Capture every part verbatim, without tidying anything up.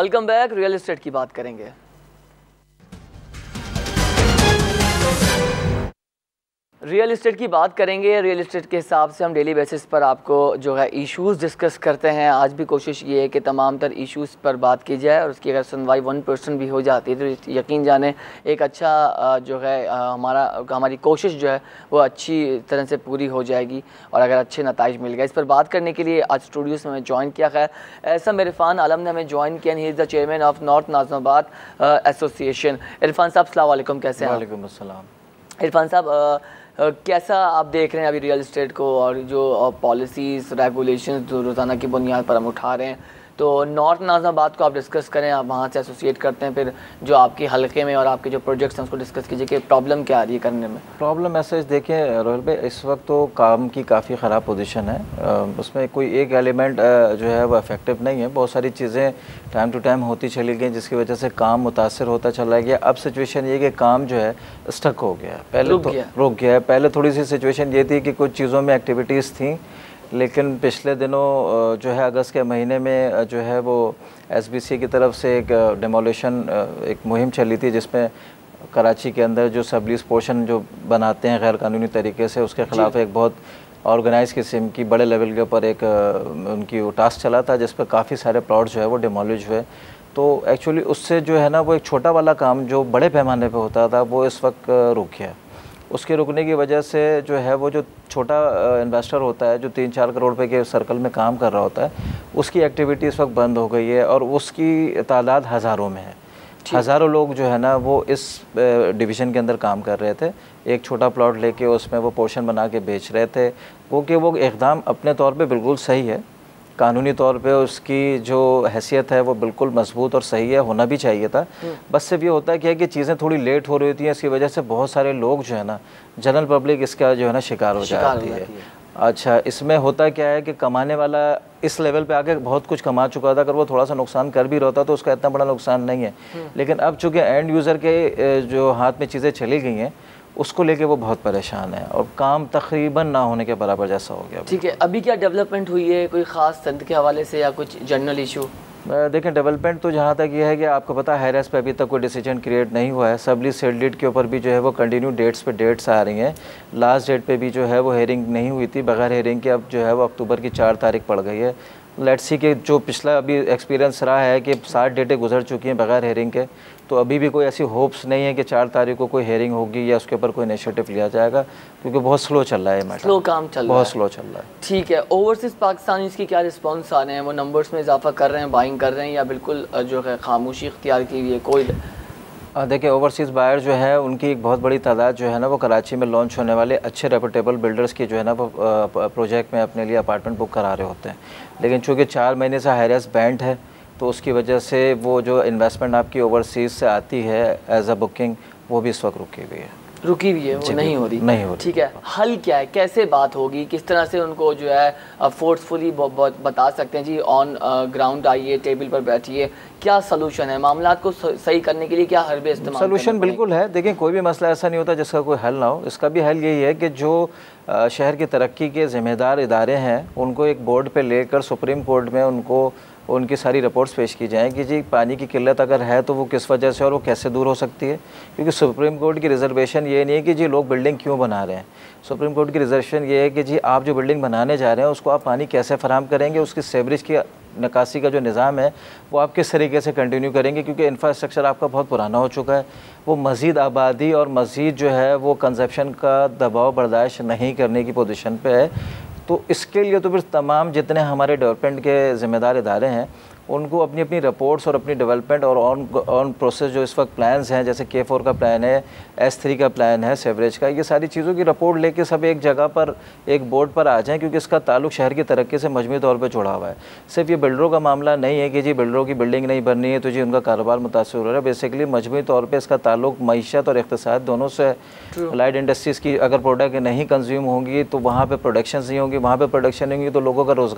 Welcome back. Real estate की बात करेंगे। रियल इस्टेट की बात करेंगे। रियल इस्टेट के हिसाब से हम डेली बेसिस पर आपको जो है इश्यूज़ डिस्कस करते हैं। आज भी कोशिश ये है कि तमाम तर इश्यूज़ पर बात की जाए और उसकी अगर सुनवाई वन परसेंट भी हो जाती है तो यकीन जाने एक अच्छा जो है हमारा हमारी कोशिश जो है वो अच्छी तरह से पूरी हो जाएगी और अगर अच्छे नताइज मिल गए। इस पर बात करने के लिए आज स्टूडियोज़ में हमें ज्वाइन किया है ऐसा इरफान आलम ने हमें ज्वाइन किया। He is the chairman of north Nazimabad association. Irfan साहब अस्सलाम वालेकुम, कैसे हैं? वालेकुम अस्सलाम। इरफान साहब Uh, कैसा आप देख रहे हैं अभी रियल इस्टेट को और जो पॉलिसीज़ रेगुलेशंस जो रोज़ाना की बुनियाद पर हम उठा रहे हैं, तो नॉर्थ नाज़िमाबाद को आप डिस्कस करें, आप वहाँ से एसोसिएट करते हैं, फिर जो आपके हलके में और आपके जो प्रोजेक्ट्स हैं उसको डिस्कस कीजिए कि प्रॉब्लम क्या आ रही है करने में। प्रॉब्लम ऐसे देखें रोहिल भाई, इस वक्त तो काम की काफ़ी ख़राब पोजीशन है, उसमें कोई एक एलिमेंट जो है वो इफेक्टिव नहीं है। बहुत सारी चीज़ें टाइम टू टाइम होती चली गई जिसकी वजह से काम मुतासर होता चला गया। अब सिचुएशन ये कि काम जो है स्टक हो गया, पहले रुक तो गया रुक गया है। पहले थोड़ी सी सिचुएशन ये थी कि कुछ चीज़ों में एक्टिविटीज़ थी, लेकिन पिछले दिनों जो है अगस्त के महीने में जो है वो एसबीसी की तरफ से एक डेमोलिशन एक मुहिम चली थी जिसमें कराची के अंदर जो सबलीस पोर्शन जो बनाते हैं गैर कानूनी तरीके से, उसके ख़िलाफ़ एक बहुत ऑर्गेनाइज किस्म की बड़े लेवल के ऊपर एक उनकी टास्क चला था जिस पर काफ़ी सारे प्लॉट जो है वो डिमोलिश हुए। तो एक्चुअली उससे जो है ना वो एक छोटा वाला काम जो बड़े पैमाने पे होता था वो इस वक्त रुक गया। उसके रुकने की वजह से जो है वो जो छोटा इन्वेस्टर होता है जो तीन चार करोड़ रुपए के सर्कल में काम कर रहा होता है, उसकी एक्टिविटी इस वक्त बंद हो गई है और उसकी तादाद हज़ारों में है। हज़ारों लोग जो है ना वो इस डिवीज़न के अंदर काम कर रहे थे, एक छोटा प्लॉट लेके उसमें वो पोर्शन बना के बेच रहे थे। वो कि वो इक़दाम अपने तौर पे बिल्कुल सही है, कानूनी तौर पे उसकी जो हैसियत है वो बिल्कुल मजबूत और सही है, होना भी चाहिए था। बस सिर्फ ये होता है कि, कि चीज़ें थोड़ी लेट हो रही होती हैं, इसकी वजह से बहुत सारे लोग जो है ना जनरल पब्लिक इसका जो है ना शिकार हो जाती है। अच्छा, इसमें होता क्या है कि कमाने वाला इस लेवल पे आके बहुत कुछ कमा चुका था, अगर वो थोड़ा सा नुकसान कर भी रहा था तो उसका इतना बड़ा नुकसान नहीं है। लेकिन अब चूँकि एंड यूज़र के जो हाथ में चीज़ें चली गई हैं उसको लेके वो बहुत परेशान है और काम तकरीबन ना होने के बराबर जैसा हो गया। ठीक है, अभी क्या डेवलपमेंट हुई है कोई ख़ास संद के हवाले से या कुछ जनरल इशू? देखें, डेवलपमेंट तो जहाँ तक ये है कि आपको पता है हैरेस पे अभी तक कोई डिसीजन क्रिएट नहीं हुआ है। सबली सेल डीड के ऊपर भी जो है वो कंटिन्यू डेट्स पे डेट्स आ रही हैं। लास्ट डेट पे भी जो है वो हेयरिंग नहीं हुई थी, बगैर हेयरिंग के अब जो है वो अक्टूबर की चार तारीख पड़ गई है। लेट्स सी के जो पिछला अभी एक्सपीरियंस रहा है कि सात डेटें गुजर चुकी हैं बगैर हेयरिंग के, तो अभी भी कोई ऐसी होप्स नहीं है कि चार तारीख को कोई हेयरिंग होगी या उसके ऊपर कोई इनिशिएटिव लिया जाएगा, क्योंकि बहुत स्लो चल रहा है मैटर, स्लो काम चल रहा है, बहुत स्लो चल रहा है। ठीक है, ओवरसीज़ पाकिस्तानीज़ की क्या रिस्पॉन्स आ रहे हैं? वो नंबर्स में इजाफा कर रहे हैं, बाइंग कर रहे हैं या बिल्कुल जो है खामोशी इख्तियार की हुई है? कोई देखिए, ओवरसीज़ बायर जो है उनकी एक बहुत बड़ी तादाद जो है ना वो कराची में लॉन्च होने वाले अच्छे रेपुटेबल बिल्डर्स की जो है ना वो प्रोजेक्ट में अपने लिए अपार्टमेंट बुक करा रहे होते हैं। लेकिन चूँकि चार महीने से हायरेस्ट बैंड है तो उसकी वजह से वो जो इन्वेस्टमेंट आपकी ओवरसीज़ से आती है एज अ बुकिंग, वो भी इस वक्त रुकी हुई है रुकी हुई है वो नहीं हो रही नहीं हो रही। ठीक है, हल क्या है, कैसे बात होगी, किस तरह से उनको जो है फोर्सफुली बता सकते हैं जी ऑन ग्राउंड आइए, टेबल पर बैठिए, क्या सलूशन है मामला को सही करने के लिए? क्या हरबे इस्तेमाल? सलूशन बिल्कुल है। देखिए, कोई भी मसला ऐसा नहीं होता जिसका कोई हल ना हो। इसका भी हल यही है कि जो शहर की तरक्की के ज़िम्मेदार इदारे हैं उनको एक बोर्ड पे लेकर सुप्रीम कोर्ट में उनको उनकी सारी रिपोर्ट्स पेश की जाएँ कि जी पानी की किल्लत अगर है तो वो किस वजह से और वो कैसे दूर हो सकती है। क्योंकि सुप्रीम कोर्ट की रिजर्वेशन ये नहीं है कि जी लोग बिल्डिंग क्यों बना रहे हैं। सुप्रीम कोर्ट की रिजर्वेशन ये है कि जी आप जो बिल्डिंग बनाने जा रहे हैं उसको आप पानी कैसे फराहम करेंगे, उसकी सेवरेज की निकासी का जो निज़ाम है वो आप किस तरीके से कंटिन्यू करेंगे, क्योंकि इंफ्रास्ट्रक्चर आपका बहुत पुराना हो चुका है। वो मज़ीद आबादी और मज़ीद जो है वो कंजप्शन का दबाव बर्दाश्त नहीं करने की पोजीशन पे है। तो इसके लिए तो फिर तमाम जितने हमारे डेवलपमेंट के ज़िम्मेदार इदारे हैं उनको अपनी अपनी रिपोर्ट्स और अपनी डेवलपमेंट और ऑन ऑन प्रोसेस जो इस वक्त प्लान्स हैं, जैसे के फोर का प्लान है, एस थ्री का प्लान है, सेवरेज का, ये सारी चीज़ों की रिपोर्ट लेके सब एक जगह पर एक बोर्ड पर आ जाएं, क्योंकि इसका ताल्लुक शहर की तरक्की से मजमूई तौर पर जुड़ा हुआ है। सिर्फ ये बिल्डरों का मामला नहीं है कि जी बिल्डरों की बिल्डिंग नहीं बननी है तो जी उनका कारोबार मुतासर हो रहा है। बेसिकली मजमूई तौर पर इसका ताल्लुक मईशत और इक़्तिसाद दोनों से। लाइट इंडस्ट्रीज़ की अगर प्रोडक्ट नहीं कंज्यूम होंगी तो वहाँ पर प्रोडक्शन नहीं होंगी, वहाँ पर प्रोडक्शन नहीं होंगी तो लोगों का रोज़गार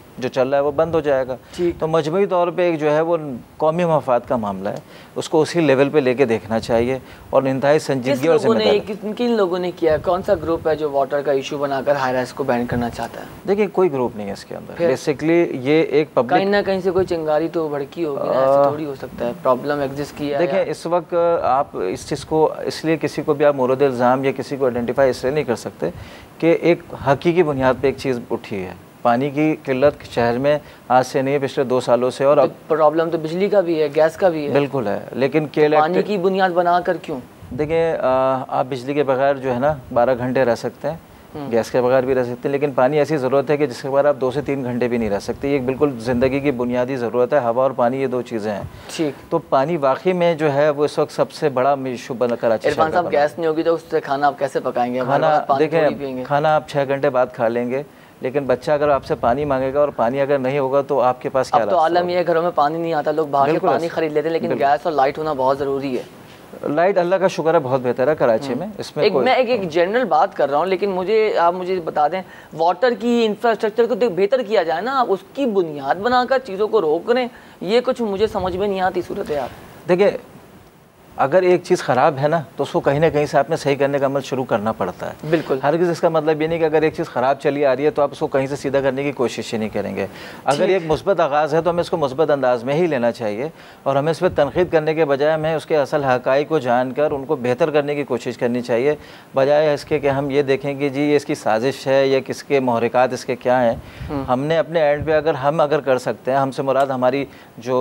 जो चल रहा है वो बंद हो जाएगा। तो मजमूई तौर पे एक जो है वो कौमी मफाद का मामला है, उसको उसी लेवल पे लेके देखना चाहिए और इंतहाई संजीदगी और जिम्मेदारी। किन किन लोगों ने किया, कौन सा ग्रुप है जो वाटर का इशू बनाकर हाई राइज को बैन करना चाहता है? देखिए कोई ग्रुप नहीं है इसके अंदर, बेसिकली ये एक पब्लिक, कहीं ना कहीं से कोई चिंगारी तो भड़की होगी ना, ऐसे थोड़ी हो सकता है, प्रॉब्लम एग्जिस्ट किया है। देखिए इस वक्त आप इस चीज़ को इसलिए किसी को भी आप मुरद इल्ज़ाम या किसी को आइडेंटिफाई इसलिए नहीं कर सकते कि एक हकीकी बुनियाद पे एक चीज़ उठी है। पानी की किल्लत शहर में आज से नहीं है, पिछले दो सालों से। और अब प्रॉब्लम तो बिजली का भी है, गैस का भी है। बिल्कुल है, लेकिन केल तो पानी की बुनियाद बनाकर क्यों? देखिए आप बिजली के बगैर जो है ना बारह घंटे रह सकते हैं, गैस के बगैर भी रह सकते हैं, लेकिन पानी ऐसी ज़रूरत है कि जिसके बगैर आप दो से तीन घंटे भी नहीं रह सकते। ये बिल्कुल ज़िंदगी की बुनियादी ज़रूरत है। हवा और पानी ये दो चीज़ें हैं। ठीक, तो पानी वाकई में जो है वो इस वक्त सबसे बड़ा इशू बना कराची। इरफान साहब गैस नहीं होगी तो उससे खाना आप कैसे पकाएंगे? खाना देखें, खाना आप छः घंटे बाद खा लेंगे, लेकिन बच्चा अगर आपसे पानी मांगेगा और पानी अगर नहीं होगा तो आपके पास क्या? अब तो आलम ये है घरों में पानी नहीं आता, लोग बाहर से पानी खरीद लेते हैं, लेकिन गैस और लाइट होना बहुत ज़रूरी है। लाइट अल्लाह का शुक्र है बहुत बेहतर है कराची में। इसमें एक मैं एक एक जनरल बात कर रहा हूँ, लेकिन मुझे आप मुझे बता दें, वाटर की इंफ्रास्ट्रक्चर को बेहतर किया जाए ना, आप उसकी बुनियाद बनाकर चीज़ों को रोक रहे हैं, ये कुछ मुझे समझ में नहीं आती सूरत है। आप देखिए अगर एक चीज़ ख़राब है ना तो उसको कहीं ना कहीं से आपने सही करने का अमल शुरू करना पड़ता है। बिल्कुल, हर किसी इसका मतलब ये नहीं कि अगर एक चीज़ ख़राब चली आ रही है तो आप उसको कहीं से सीधा करने की कोशिश ही नहीं करेंगे। अगर एक मुस्बत आगाज़ है तो हमें इसको मुस्बत अंदाज में ही लेना चाहिए और हमें इस पर तनकीद करने के बजाय हमें उसके असल हक़ाइक़ को जानकर उनको बेहतर करने की कोशिश करनी चाहिए, बजाय इसके कि हम ये देखें कि जी ये इसकी साजिश है या किसके महरिकात इसके क्या हैं। हमने अपने एंड पे अगर हम अगर कर सकते हैं, हमसे मुराद हमारी जो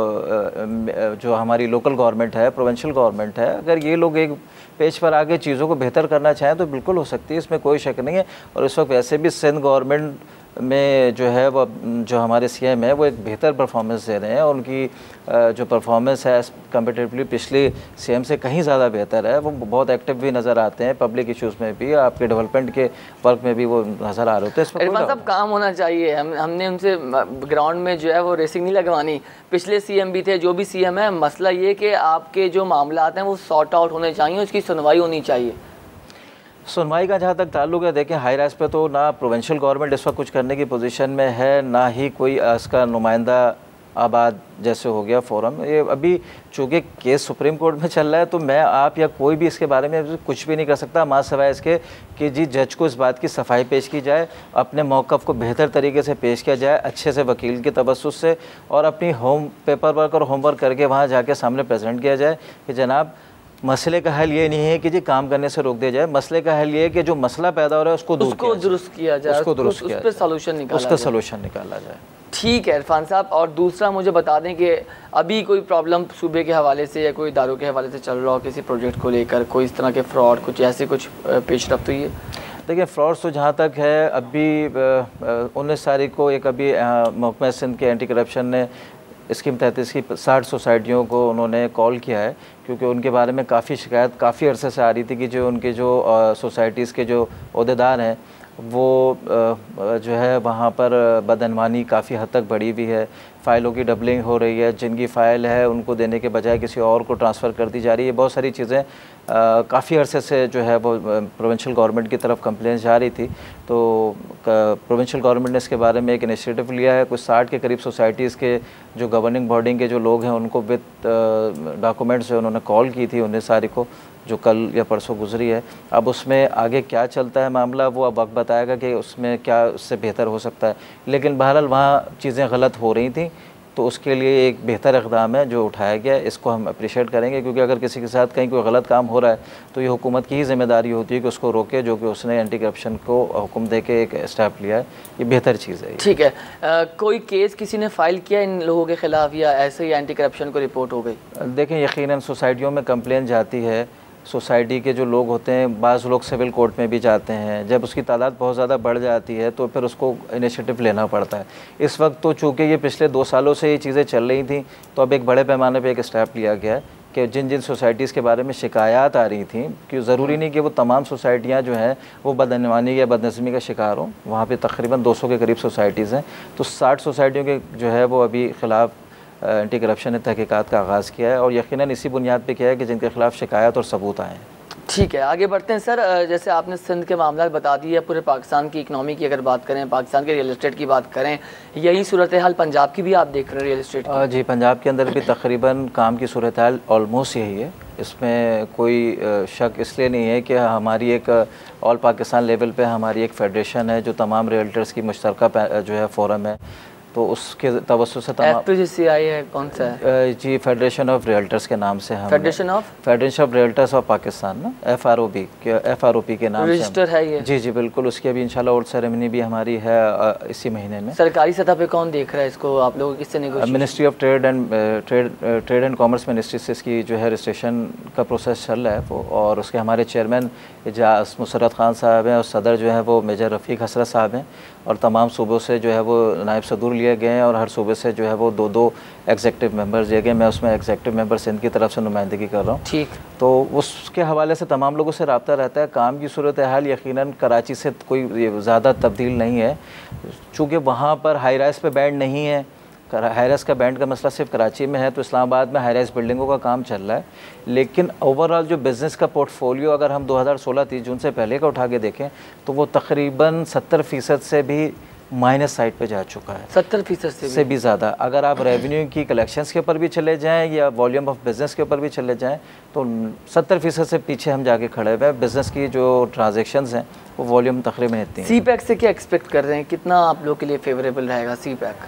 जो हमारी लोकल गवर्नमेंट है, प्रोविंशियल गवर्नमेंट है, अगर ये लोग एक पेज पर आगे चीज़ों को बेहतर करना चाहें तो बिल्कुल हो सकती है, इसमें कोई शक नहीं है। और इस वक्त वैसे भी सिंध गवर्नमेंट में जो है वो जो हमारे सीएम है वो एक बेहतर परफॉर्मेंस दे रहे हैं और उनकी जो परफॉर्मेंस है कंपेरेटिवली पिछले सीएम से कहीं ज़्यादा बेहतर है। वो बहुत एक्टिव भी नज़र आते हैं, पब्लिक इश्यूज़ में भी, आपके डेवलपमेंट के वर्क में भी वो नज़र आ रहे होते हैं। इरफान साहब काम होना चाहिए, हम हमने उनसे ग्राउंड में जो है वो रेसिंग नहीं लगवानी। पिछले सीएम भी थे, जो भी सीएम है, मसला ये कि आपके जो मामला हैं वो सॉर्ट आउट होने चाहिए, उसकी सुनवाई होनी चाहिए। सुनवाई का जहाँ तक ताल्लुक है, देखें हाई राइज पे तो ना प्रोविंशियल गवर्नमेंट इस वक्त कुछ करने की पोजीशन में है, ना ही कोई इसका नुमाइंदा आबाद जैसे हो गया फोरम। ये अभी चूँकि केस सुप्रीम कोर्ट में चल रहा है तो मैं आप या कोई भी इसके बारे में कुछ भी नहीं कर सकता, माँ सिवाय इसके कि जी जज को इस बात की सफाई पेश की जाए, अपने मौक़िफ़ को बेहतर तरीके से पेश किया जाए, अच्छे से वकील के तबस्सुस से, और अपनी होम पेपर वर्क और होमवर्क करके वहाँ जाके सामने प्रेजेंट किया जाए कि जनाब मसले का हल ये नहीं है कि जी काम करने से रोक दिया जाए, मसले का हल ये है कि जो मसला पैदा हो रहा है उसको दूर उसको दुरुस्त किया जाए, उसको दुरुस्त किया जाए, सॉल्यूशन निकाला उसका सॉल्यूशन निकाला जाए। ठीक है इरफान साहब, और दूसरा मुझे बता दें कि अभी कोई प्रॉब्लम सूबे के हवाले से या कोई इदारों के हवाले से चल रहा हो किसी प्रोजेक्ट को लेकर, कोई इस तरह के फ्रॉड कुछ ऐसे कुछ पेश रफ्त हुई है? देखिए फ्रॉड्स तो जहाँ तक है, अभी उन्नीस तारीख को एक अभी महकमा सिंध के एंटी करप्शन ने स्कीम तहत इसकी साठ सोसाइटियों को उन्होंने कॉल किया है, क्योंकि उनके बारे में काफ़ी शिकायत काफ़ी अरसे से आ रही थी कि जो उनके जो सोसाइटीज़ के जो ओहदेदार हैं वो जो है वहाँ पर बदअनवानी काफ़ी हद तक बढ़ी हुई है, फ़ाइलों की डबलिंग हो रही है, जिनकी फ़ाइल है उनको देने के बजाय किसी और को ट्रांसफ़र कर दी जा रही है। बहुत सारी चीज़ें काफ़ी अरसे से जो है वो प्रोविंशियल गवर्नमेंट की तरफ कंप्लेंट जा रही थी, तो प्रोविंशियल गवर्नमेंट ने इसके बारे में एक इनिशिएटिव लिया है। कुछ साठ के करीब सोसाइटीज़ के जो गवर्निंग बॉडी के जो लोग हैं उनको विद डॉक्यूमेंट्स जो उन्होंने कॉल की थी उन्नीस तारीख को, जो कल या परसों गुजरी है। अब उसमें आगे क्या चलता है मामला वो अब वक्त बताएगा कि उसमें क्या उससे बेहतर हो सकता है, लेकिन बहरहाल वहाँ चीज़ें गलत हो रही थी, तो उसके लिए एक बेहतर इक़दाम है जो उठाया गया, इसको हम अप्रिशिएट करेंगे, क्योंकि अगर किसी के साथ कहीं कोई गलत काम हो रहा है तो ये हुकूमत की ही ज़िम्मेदारी होती है कि उसको रोके, जो कि उसने एंटी करप्शन को हुक्म दे के एक स्टेप लिया है, ये बेहतर चीज़ है। ठीक है, आ, कोई केस किसी ने फ़ाइल किया इन लोगों के ख़िलाफ़ या ऐसे ही एंटी करप्शन को रिपोर्ट हो गई? देखें यकीनन सोसाइटियों में कंप्लेन जाती है, सोसाइटी के जो लोग होते हैं बाज़ लोग सिविल कोर्ट में भी जाते हैं, जब उसकी तादाद बहुत ज़्यादा बढ़ जाती है तो फिर उसको इनिशिएटिव लेना पड़ता है। इस वक्त तो चूँकि ये पिछले दो सालों से ये चीज़ें चल रही थी तो अब एक बड़े पैमाने पे एक स्टेप लिया गया है कि जिन जिन सोसाइटीज़ के बारे में शिकायत आ रही थी, कि ज़रूरी नहीं कि वो तमाम सोसाइटियाँ जो हैं वो बदअनवानी या बदनज़मी का शिकार हों, वहाँ पर तकरीबन दो सौ के करीब सोसाइटीज़ हैं, तो साठ सोसाइटियों के जो है वो अभी ख़िलाफ़ एंटी करप्शन ने तहकीकात का आगाज़ किया है और यकीनन इसी बुनियाद पे किया है कि जिनके खिलाफ शिकायत और सबूत आए हैं। ठीक है, आगे बढ़ते हैं सर। जैसे आपने सिंध के मामला बता दिए, पूरे पाकिस्तान की इकनॉमी की अगर बात करें, पाकिस्तान के रियल एस्टेट की बात करें, यही सूरत हाल पंजाब की भी आप देख रहे हैं रियल एस्टेट की? जी, पंजाब के अंदर भी तकरीबन काम की सूरत हाल ऑलमोस्ट यही है। इसमें कोई शक इसलिए नहीं है कि हमारी एक ऑल पाकिस्तान लेवल पे हमारी एक फेडरेशन है जो तमाम रियल्टर्स की मुश्तरका जो है फोरम है, तो उसके तवज्जो से तमाम सी आई है, कौन सा है? जी, फेडरेशन ऑफ रियल्टर्स के नाम से हम federation of federation of realtors of Pakistan ना, एफ आर ओ पी के एफ आर ओ पी के नाम से रजिस्टर है ये। जी जी बिल्कुल, उसकी अभी इंशाल्लाह ओल्ड सेरेमनी भी हमारी है इसी महीने में। सरकारी सतह पे कौन देख रहा है इसको, आप लोग किससे negotiate? Ministry of trade and trade trade and commerce ministry से इसकी जो है रजिस्ट्रेशन का प्रोसेस चल रहा है वो, और उसके हमारे चेयरमैन एजाज मुसरत खान साहब हैं और सदर जो है वो मेजर रफ़ीक हसरत साहब हैं, और तमाम सूबों से जो है वो नायब सदूर लिए गए हैं और हर सूबे से जो है वो दो दो एग्जेक्टिव मेंबर्स दिए गए। मैं उसमें एग्जेक्टिव मेंबर सिंध की तरफ से नुमाइंदगी कर रहा हूँ। ठीक, तो उसके हवाले से तमाम लोगों से रब्ता रहता है। काम की सूरत हाल यकीनन कराची से कोई ज़्यादा तब्दील नहीं है, चूँकि वहाँ पर हाई राइज पे बैंड नहीं है। हाई राइज का बैंड का मसला सिर्फ कराची में है, तो इस्लामाबाद में हाई राइज बिल्डिंगों का काम चल रहा है। लेकिन ओवरऑल जो बिज़नेस का पोर्टफोलियो अगर हम दो हज़ार सोलह तीस जून से पहले का उठा के देखें तो वो तकरीबन सत्तर फ़ीसद से भी माइनस साइड पे जा चुका है, सत्तर फीसद से, से भी ज़्यादा। अगर आप रेवेन्यू की कलेक्शंस के ऊपर भी चले जाएं या वॉल्यूम ऑफ बिज़नेस के ऊपर भी चले जाएं तो सत्तर फीसद से पीछे हम जाके खड़े हुए हैं। बिज़नेस की जो ट्रांजेक्शंस हैं वो वॉल्यूम तकरीबन इतनी है। सी पैक से क्या एक्सपेक्ट कर रहे हैं, कितना आप लोग के लिए फेवरेबल रहेगा सी पैक?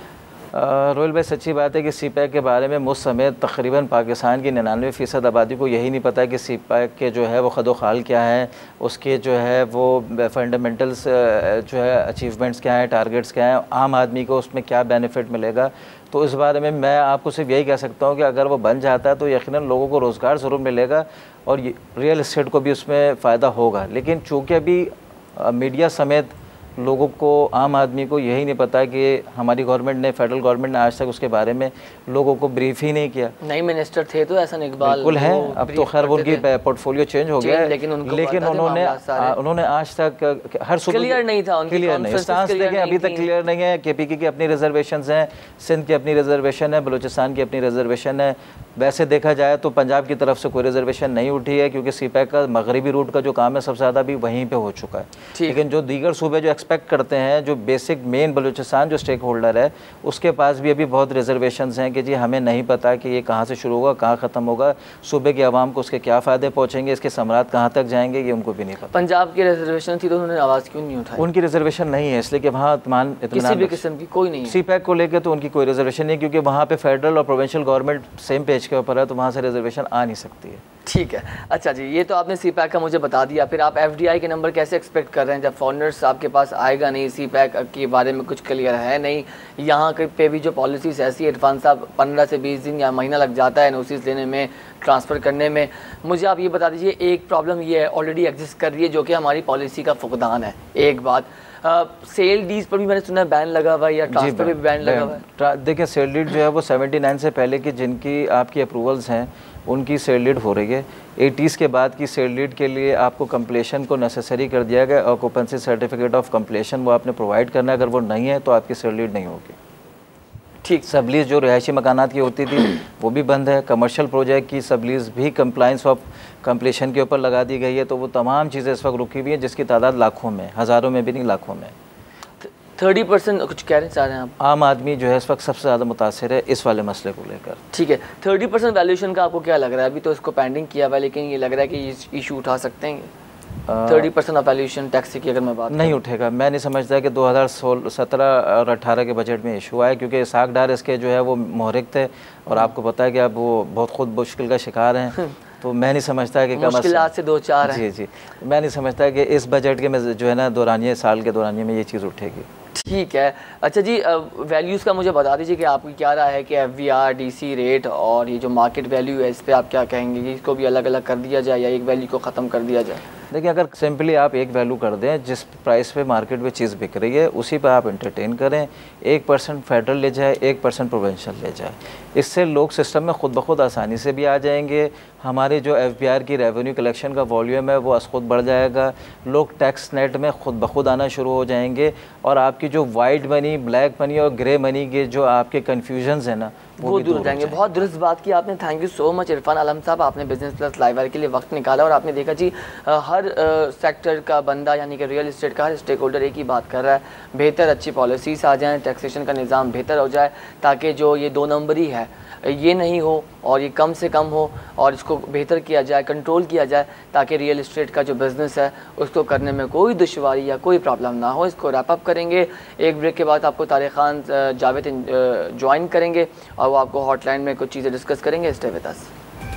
रोहिल भाई, सच्ची बात है कि सी पैक के बारे में मुझ समेत तकरीबन पाकिस्तान की निन्यानवे फ़ीसद आबादी को यही नहीं पता है कि सी पैक के जो है वो खदो खाल क्या है, उसके जो है वो फंडामेंटल्स जो है अचीवमेंट्स क्या हैं, टारगेट्स क्या हैं, आम आदमी को उसमें क्या बेनिफिट मिलेगा। तो इस बारे में मैं आपको सिर्फ यही कह सकता हूँ कि अगर वो बन जाता है तो यकीनन लोगों को रोज़गार ज़रूर मिलेगा और रियल इस्टेट को भी उसमें फ़ायदा होगा। लेकिन चूँकि अभी मीडिया समेत लोगों को, आम आदमी को यही नहीं पता कि हमारी गवर्नमेंट ने, फेडरल गवर्नमेंट ने आज तक उसके बारे में लोगों को ब्रीफ ही नहीं किया। नई मिनिस्टर थे तो ऐसा इकबाल बिल्कुल है, अब तो खैर उनकी पोर्टफोलियो चेंज हो गया है, लेकिन उनको लेकिन उन्होंने उन्होंने आज तक हर सूबे क्लियर नहीं था, क्लियर नहीं स्टांस देखे अभी तक क्लियर नहीं है। के पी के की अपनी रिजर्वेशन हैं, सिंध की अपनी रिजर्वेशन है, बलूचिस्तान की अपनी रिजर्वेशन है। वैसे देखा जाए तो पंजाब की तरफ से कोई रिजर्वेशन नहीं उठी है क्योंकि सी पैक का मगरबी रूट का जो काम है सबसे ज़्यादा भी वहीं पे हो चुका है। लेकिन जो दीगर सूबे जो एक्सपेक्ट करते हैं, जो बेसिक मेन बलूचिस्तान जो स्टेक होल्डर है उसके पास भी अभी बहुत रिजर्वेशंस हैं कि जी हमें नहीं पता कि ये कहाँ से शुरू होगा, कहाँ ख़त्म होगा, सूबे के आवाम को उसके क्या फ़ायदे पहुँचेंगे, इसके समरात कहाँ तक जाएंगे, ये उनको भी नहीं पता। पंजाब की रिजर्वेशन थी तो उन्होंने आवाज़ क्यों नहीं उठाई? उनकी रिजर्वेशन नहीं है इसलिए कि वहाँ इत्मीनान किसी भी किस्म की कोई नहीं है। सी पैक को लेकर तो उनकी कोई रिजर्वेशन नहीं, क्योंकि वहाँ पे फेडरल और प्रोविंशियल गवर्नमेंट सेम पेज के ऊपर है, तो वहाँ से रिजर्वेशन आ नहीं सकती है। ठीक है, अच्छा जी, ये तो आपने सी पैक का मुझे बता दिया। फिर आप एफ डी आई के नंबर कैसे एक्सपेक्ट कर रहे हैं जब फॉरनर्स आपके पास आएगा नहीं, सी पैक के बारे में कुछ क्लियर है नहीं, यहाँ पे भी जो पॉलिसीज़ ऐसी है, इरफान साहब पंद्रह से बीस दिन या महीना लग जाता है नोटिस लेने में, ट्रांसफ़र करने में। मुझे आप ये बता दीजिए, एक प्रॉब्लम ये है ऑलरेडी एग्जिस्ट कर रही है जो कि हमारी पॉलिसी का फुकदान है। एक बात, सेल डीज पर भी मैंने सुना है बैन लगा हुआ है या ट्रांसफर पे भी बैन लगा हुआ है। देखिए, सेल डीड जो है वो सेवेंटी नाइन से पहले की जिनकी आपकी अप्रूवल्स हैं उनकी सेल डीड हो रही है। एटीज़ के बाद की सेल डीड के लिए आपको कंप्लीशन को नेसेसरी कर दिया गया, ऑक्यूपेंसी सर्टिफिकेट ऑफ कंप्लीशन वो आपने प्रोवाइड करना है, अगर वो नहीं है तो आपकी सेल डीड नहीं होगी। ठीक, सबलीज जो रिहायशी मकानात की होती थी वो भी बंद है। कमर्शियल प्रोजेक्ट की सबलीज भी कंप्लाइंस ऑफ कंप्लीशन के ऊपर लगा दी गई है। तो वो तमाम चीज़ें इस वक्त रुकी हुई हैं जिसकी तादाद लाखों में, हज़ारों में भी नहीं, लाखों में। थर्टी परसेंट कुछ कह रहे चाह रहे हैं आप? आम आदमी जो है इस वक्त सबसे ज़्यादा मुतासिर है इस वाले मसले को लेकर। ठीक है, थर्टी परसेंट वैल्यूएशन का आपको क्या लग रहा है? अभी तो इसको पेंडिंग किया हुआ है, लेकिन ये लग रहा है कि ये इशू उठा सकते हैं thirty percent of valuation tax की अगर मैं बात नहीं उठेगा। मैं नहीं समझता कि दो हज़ार सोलह सत्रह और अट्ठारह के बजट में इशू आए, क्योंकि इसाक डार इसके जो है वो मोहरिक थे और आपको पता है कि अब वो बहुत खुद मुश्किल का शिकार हैं। तो मैं नहीं समझता कि मुश्किलात से दो चार है। जी जी, मैं नहीं समझता कि इस बजट के में जो है ना दौरानिए साल के दौरानिए में ये चीज़ उठेगी। ठीक है, अच्छा जी, वैल्यूज़ का मुझे बता दीजिए कि आपकी क्या राय है कि F V R, D C rate और ये जो मार्केट वैल्यू है इस पर आप क्या कहेंगे कि इसको भी अलग अलग कर दिया जाए या एक वैल्यू को ख़त्म कर दिया जाए? देखिए, अगर सिंपली आप एक वैल्यू कर दें, जिस प्राइस पे मार्केट में चीज़ बिक रही है उसी पर आप एंटरटेन करें, एक परसेंट फेडरल ले जाए, एक परसेंट प्रोविंशियल ले जाए, इससे लोग सिस्टम में खुद ब खुद आसानी से भी आ जाएंगे। हमारी जो एफ बी आर की रेवेन्यू कलेक्शन का वॉल्यूम है वो अस खुद बढ़ जाएगा, लोग टैक्स नेट में खुद ब खुद आना शुरू हो जाएंगे और आपकी जो वाइट मनी, ब्लैक मनी और ग्रे मनी के जो आपके कन्फ्यूजन्स हैं ना वो, वो दूर हो जाएंगे। बहुत दुरुस्त बात की आपने, thank you so much Irfan Alam साहब, आपने बिजनेस प्लस लाइव वायर के लिए वक्त निकाला और आपने देखा जी हर सेक्टर का बंदा यानी कि रियल इस्टेट का हर स्टेक होल्डर एक ही बात कर रहा है, बेहतर अच्छी पॉलिसीज़ आ जाएँ, टैक्सेशन का निज़ाम बेहतर हो जाए ताकि जो ये दो नंबरी है ये नहीं हो और ये कम से कम हो और इसको बेहतर किया जाए, कंट्रोल किया जाए ताकि रियल इस्टेट का जो बिज़नेस है उसको करने में कोई दुश्वारी या कोई प्रॉब्लम ना हो। इसको रैप अप करेंगे, एक ब्रेक के बाद आपको तारिक खान जावेद ज्वाइन करेंगे और वो आपको हॉटलाइन में कुछ चीज़ें डिस्कस करेंगे। Stay with us.